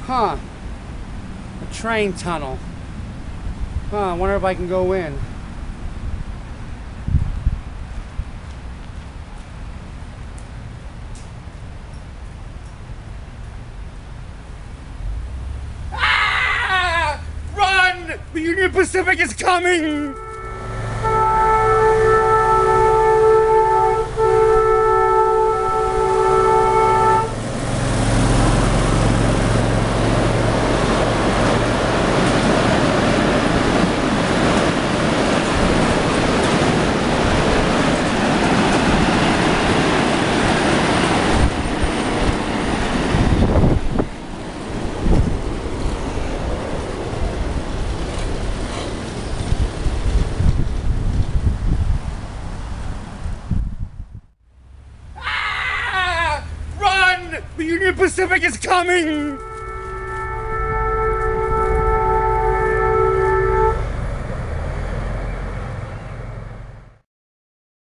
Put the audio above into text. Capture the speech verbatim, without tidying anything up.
Huh. A train tunnel. Huh, I wonder if I can go in. Ah! Run! The Union Pacific is coming! The Union Pacific is coming!